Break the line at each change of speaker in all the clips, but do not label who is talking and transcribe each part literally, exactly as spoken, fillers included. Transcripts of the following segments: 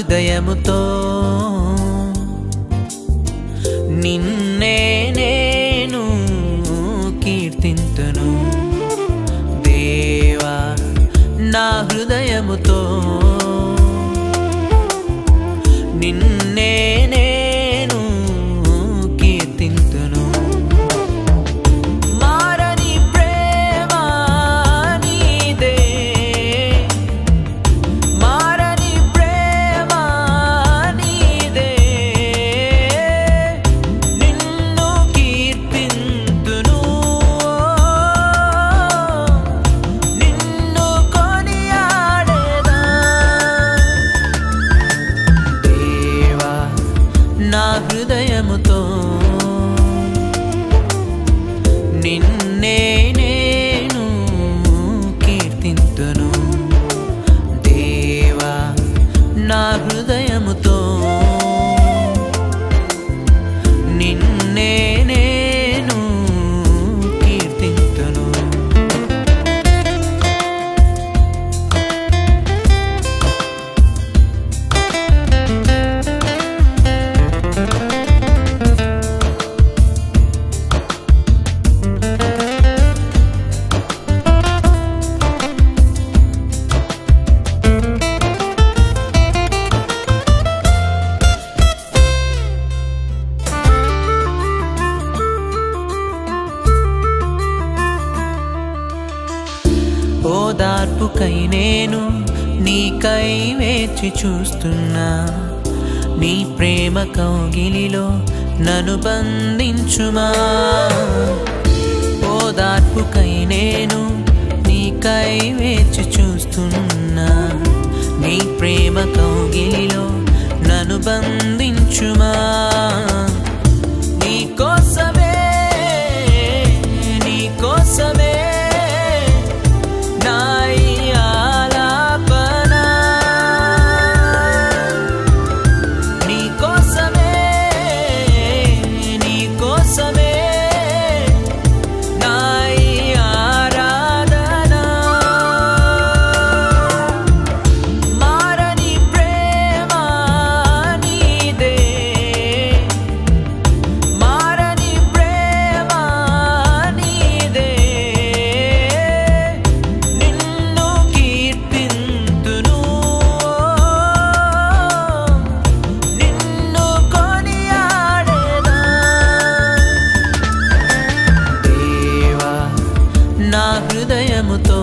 హృదయముతో నిన్నే నేను కీర్తింతును దేవా నా హృదయముతో నిన్నే నేను కీర్తింతును మారని ప్రేమ నీదే మారని ప్రేమ నీదే నిన్ను కీర్తింతును నిన్ను కొనియాడేదా దేవా నా హృదయముతో నిన్నే నేను కీర్తింతును దేవా నా హృదయముతో నిన్నే నేను కీర్తింతును ఓదార్పుకై నేను నీకై వేచి చూస్తున్నా నీ ప్రేమ కౌగిలిలో నన్ను బంధించుమా ఓదార్పుకై నేను నీకై వేచి చూస్తున్నా నీ ప్రేమ కౌగిలిలో నన్ను బంధించుమా నీ కోసమే నీ కోసమే నా హృదయముతో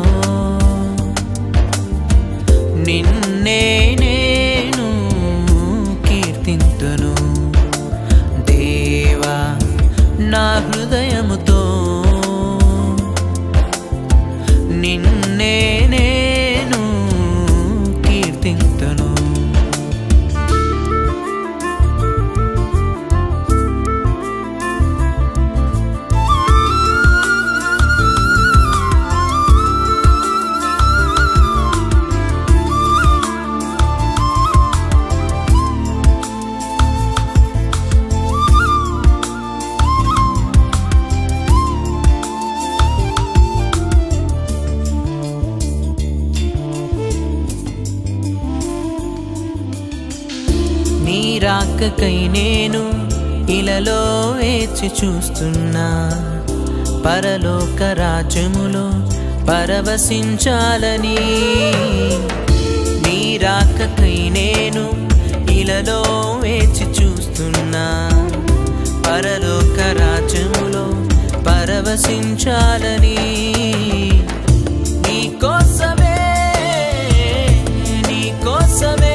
నిన్నే నేను కీర్తింతును దేవా నా హృదయముతో నిన్నే నేను కీర్తింతును నీ రాకకై నేను ఇలలో వేచి చూస్తున్నా పరలోక రాజ్యములో పరవశించాలని నీ రాకకై నేను ఇలలో వేచి చూస్తున్నా పరలోక రాజ్యములో పరవశించాలని నీ కోసమే నీ కోసమే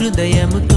హృదయముతో